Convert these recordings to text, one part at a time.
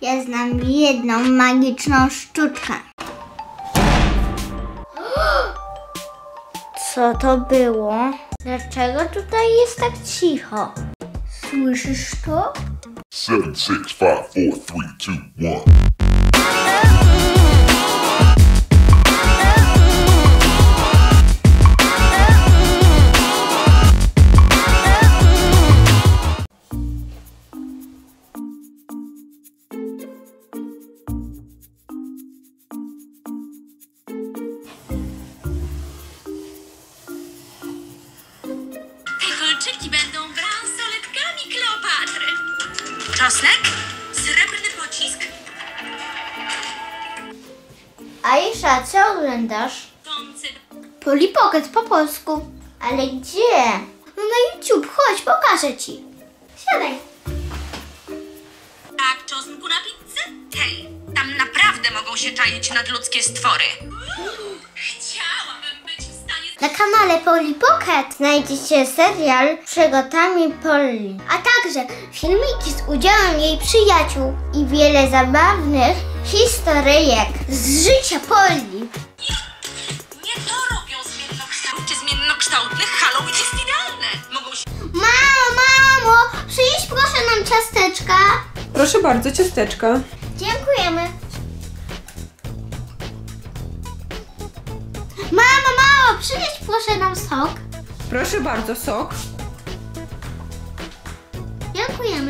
Ja znam jedną magiczną sztuczkę. Co to było? Dlaczego tutaj jest tak cicho? Słyszysz to? 7, 6, 5, 4, 3, 2, 1. Kolczyki będą bransoletkami Kleopatry. Czosnek? Srebrny pocisk? Aisza, co oglądasz? Tący. Polly Pocket po polsku. Ale gdzie? No na YouTube, chodź, pokażę ci. Siadaj. A czosnku na pizzę? Hej, tam naprawdę mogą się czaić nadludzkie stwory. Chciałabym być w stanie... Na kanale Polly Pocket znajdziecie serial Przygotami Polly, a także filmiki z udziałem jej przyjaciół i wiele zabawnych historyjek z życia Polly. Nie to robią zmiennokształtnych. Halloween jest idealne. Mogą się... Mamo, przynieś proszę nam ciasteczka. Proszę bardzo, ciasteczka. Dziękujemy. Mamo, przynieś proszę nam sok. Proszę bardzo, sok. Dziękujemy.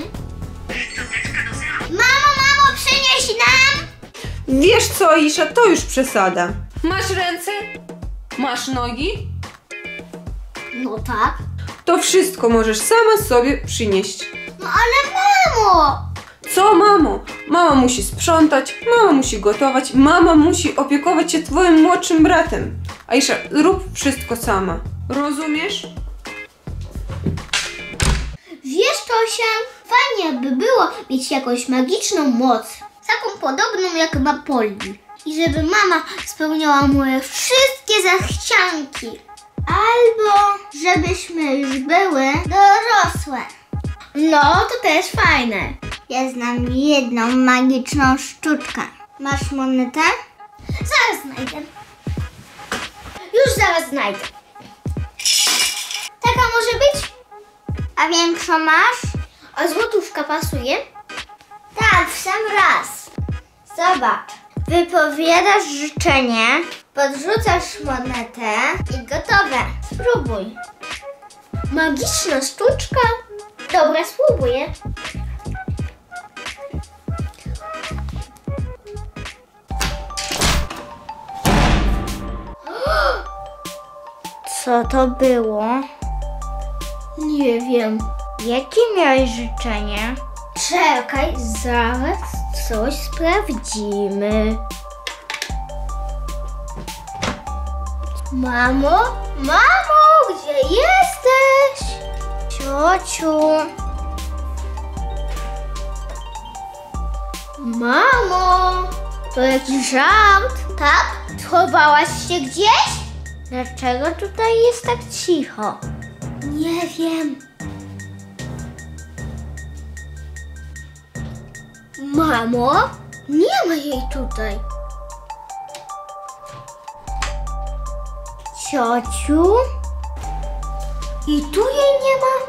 Mamo, przynieś nam. Wiesz co, Aisza, to już przesada. Masz ręce? Masz nogi? No tak. To wszystko możesz sama sobie przynieść. No ale mamo. Co, mamo? Mama musi sprzątać, mama musi gotować, mama musi opiekować się twoim młodszym bratem. Aisza, rób wszystko sama. Rozumiesz? Wiesz, Tosia, fajnie by było mieć jakąś magiczną moc. Taką podobną jak ma Polly. I żeby mama spełniała moje wszystkie zachcianki. Albo żebyśmy już były dorosłe. No, to też fajne. Ja znam jedną magiczną sztuczkę. Masz monetę? Zaraz znajdę. Już zaraz znajdę. Taka może być? A większą masz? A złotówka pasuje? Tak, w sam raz. Zobacz. Wypowiadasz życzenie, podrzucasz monetę i gotowe. Spróbuj. Magiczna sztuczka? Dobra, spróbuję. Co to było? Nie wiem. Jakie miałeś życzenie? Czekaj, zaraz coś sprawdzimy. Mamo, gdzie jesteś? Ciociu. Mamo, to jakiś żart, tak? Schowałaś się gdzieś? Dlaczego tutaj jest tak cicho? Nie wiem. Mamo, nie ma jej tutaj. Ciociu? I tu jej nie ma?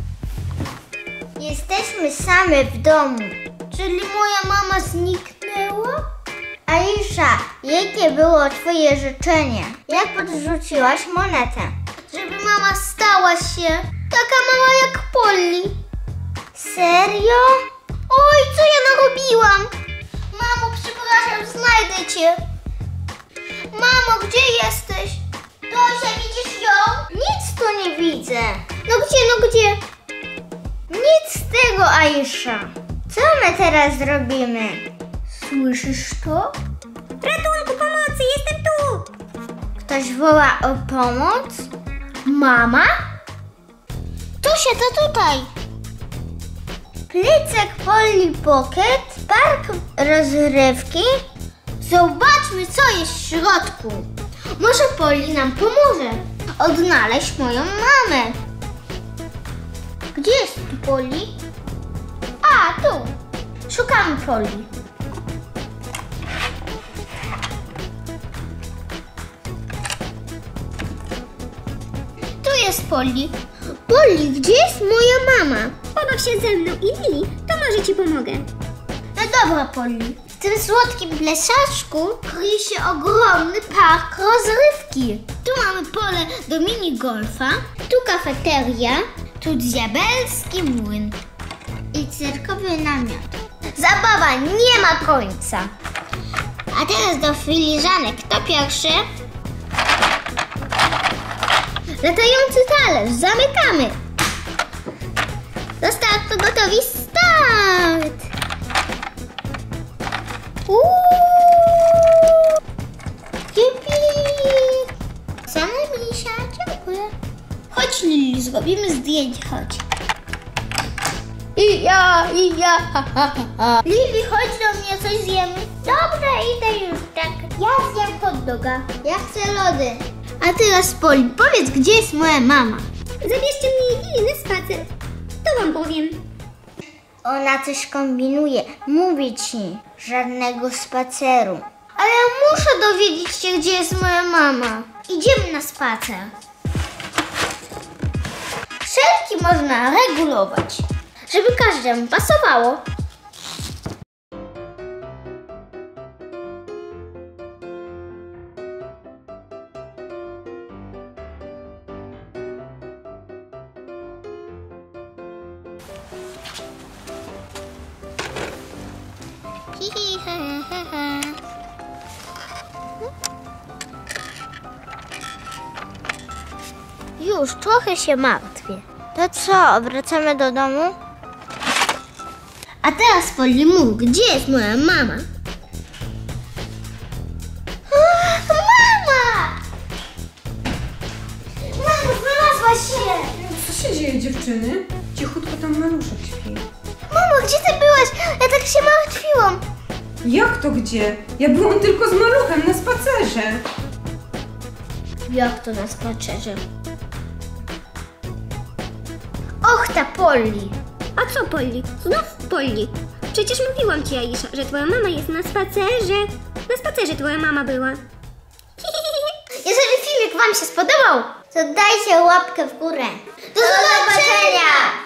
Jesteśmy same w domu. Czyli moja mama zniknęła? Aisza, jakie było twoje życzenie? Jak podrzuciłaś monetę? Żeby mama stała się taka mała jak Polly. Serio? Oj, co ja narobiłam? Mamo, przepraszam, znajdę cię. Mamo, gdzie jesteś? Tosia, widzisz ją? Nic tu nie widzę. No gdzie? Nic z tego, Aisza. Co my teraz zrobimy? Słyszysz to? Ratunku, pomocy, jestem tu! Ktoś woła o pomoc? Mama? Tosia, to tutaj. Plecak Polly Pocket, park rozrywki. Zobaczmy, co jest w środku. Może Polly nam pomoże odnaleźć moją mamę. Gdzie jest tu Polly? A, tu. Szukamy Polly. Tu jest Polly. Polly, gdzie jest moja mama? Pobaw się ze mną i Lili, to może ci pomogę. No dobra, Polly. W tym słodkim plesaczku kryje się ogromny park rozrywki. Tu mamy pole do minigolfa, tu kafeteria, tu diabelski młyn i cyrkowy namiot. Zabawa nie ma końca. A teraz do filiżanek. Kto pierwszy? Latający talerz. Zamykamy. Do startu gotowi. Start! Jupi! Same misia, dziękuję. Chodź, Lili, zrobimy zdjęcie, chodź. I ja, ha, ha, ha. Lili, chodź do mnie, coś zjemy. Dobra, idę już, tak. Ja zjem hot doga. Ja chcę lody. A teraz, Polly, powiedz, gdzie jest moja mama? Zabierzcie mnie i Lili na spacer. To wam powiem. Ona coś kombinuje. Mówię ci, żadnego spaceru. Ale ja muszę dowiedzieć się, gdzie jest moja mama. Idziemy na spacer. Wszelki można regulować, żeby każdemu pasowało. Hi, ha, ha, ha. Już trochę się martwię. To co, wracamy do domu? A teraz, Polly, mów, gdzie jest moja mama? Mama! Mamo, znalazłaś się! Co się dzieje, dziewczyny? Cichutko tam maluszek śpi. Mamo, gdzie ty byłaś? Ja tak się martwiłam. Jak to gdzie? Ja byłam tylko z maluchem na spacerze. Jak to na spacerze? Och, ta Polly. A co Polly? Znów Polly. Przecież mówiłam ci, Aisza, że twoja mama jest na spacerze. Na spacerze twoja mama była. Jeżeli filmik wam się spodobał, to dajcie łapkę w górę. Do zobaczenia!